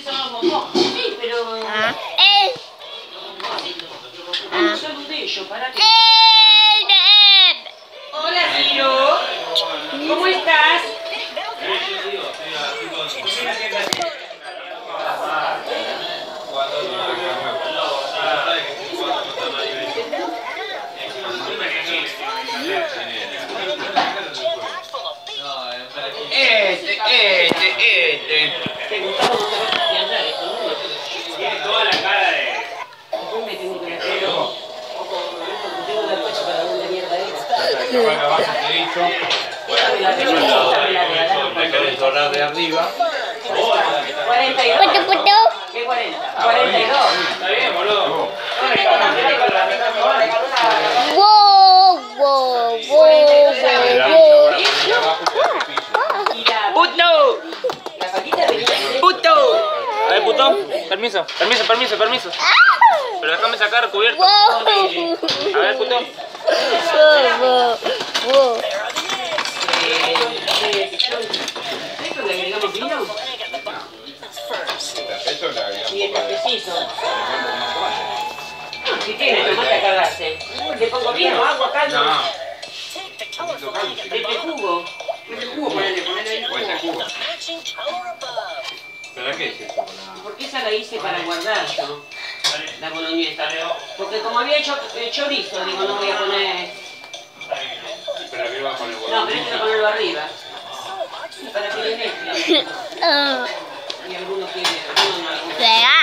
se llama bombón. Sí, pero... No saludé yo, pará que... Hola, Ciro. ¿Cómo estás? ¿Te gustaba mucho que andar esto, no? Tiene toda la cara de... Después me tengo que hacer... Tengo la coche para dónde mierda es. Me querés dorar de arriba. 42. ¿Qué 40? 42. Está bien, boludo. ¡Puto! La patita venía... ¡Puto! A ver, puto. Permiso. Pero déjame sacar cubierto. A ver, puto. ¿Esto le agregamos vino? Y el cafecito. Si tiene, tomate a cagarse. ¿Le pongo vino, agua, caldo? No. Este jugo. Este jugo, ponele ahí jugo. ¿Pero qué es eso? Porque esa la hice para guardar yo, la boloñesa. Porque como había hecho chorizo, digo, no voy a poner... ¿Pero qué vas a poner? No, pero hay que ponerlo arriba. Para que le mezcle. Y algunos quieren...